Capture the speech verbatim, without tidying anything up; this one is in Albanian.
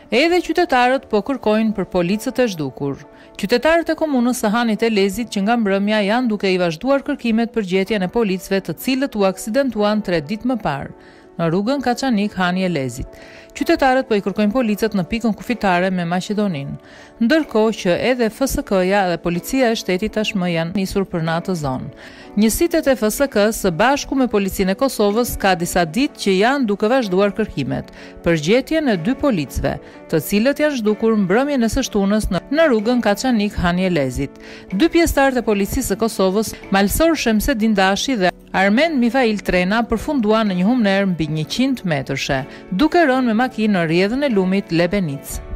Edhe qytetarët po kërkojnë për policët e zhdukur. Qytetarët e komunës së Hanit e Lezit që nga mbrëmja janë duke i vazhduar kërkimet për gjetjen e policëve të cilët u aksidentuan tre ditë më parë në rrugën Kaçanik Hani e Lezit. Qytetarët po i kërkojnë policët në pikën kufitare me Maqedoninë, ndërkohë që edhe F S K-ja dhe policia e shtetit tashmë janë nisur për në atë zonë. Njësitet e F S K-s së bashku me policinë e Kosovës ka disa ditë që janë duke vazhduar kërkimet për gjetjen e dy policëve, të cilët janë zhdukur mbrëmjen e së shtunës në rrugën Kaçanik Hani e Lezit. Dy pjesëtarët e policisë së Kosovës, Malsor Shemsedin Dashi dhe Armen Mifail Trena, përfunduan në një humner mbi njëqind metrëshe, duke rënë me makinë në rrjedhën e lumit Lebenic.